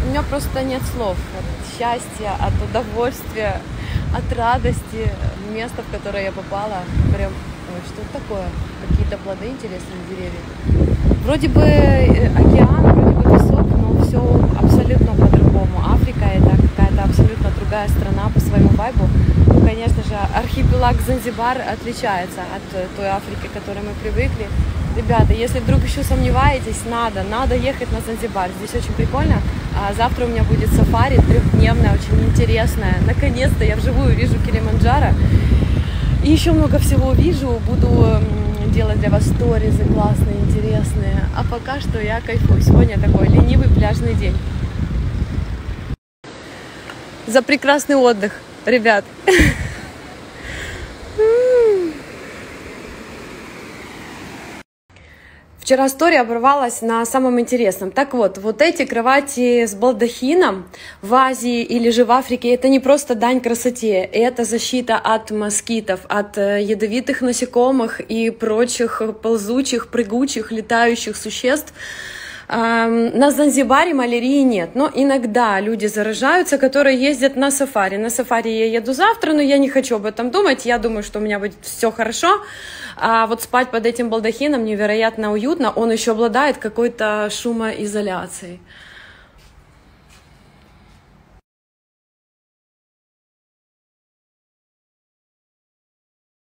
У меня просто нет слов от счастья, от удовольствия, от радости. Место, в которое я попала, прям, ой, что это такое? Какие-то плоды интересные деревья. Вроде бы океан, вроде бы песок, но все абсолютно по-другому. Африка — это какая-то абсолютно другая страна по своему вайбу. Ну, конечно же, архипелаг Занзибар отличается от той Африки, к которой мы привыкли. Ребята, если вдруг еще сомневаетесь, надо ехать на Занзибар. Здесь очень прикольно. Завтра у меня будет сафари трехдневное, очень интересное. Наконец-то я вживую вижу Килиманджаро. И еще много всего увижу. Буду делать для вас сторизы классные, интересные. А пока что я кайфую. Сегодня такой ленивый пляжный день. За прекрасный отдых, ребят. Вчера история оборвалась на самом интересном. Так вот, вот эти кровати с балдахином в Азии или же в Африке — это не просто дань красоте, это защита от москитов, от ядовитых насекомых и прочих ползучих, прыгучих, летающих существ. На Занзибаре малярии нет, но иногда люди заражаются, которые ездят на сафари. На сафари я еду завтра, но я не хочу об этом думать. Я думаю, что у меня будет все хорошо. А вот спать под этим балдахином невероятно уютно. Он еще обладает какой-то шумоизоляцией.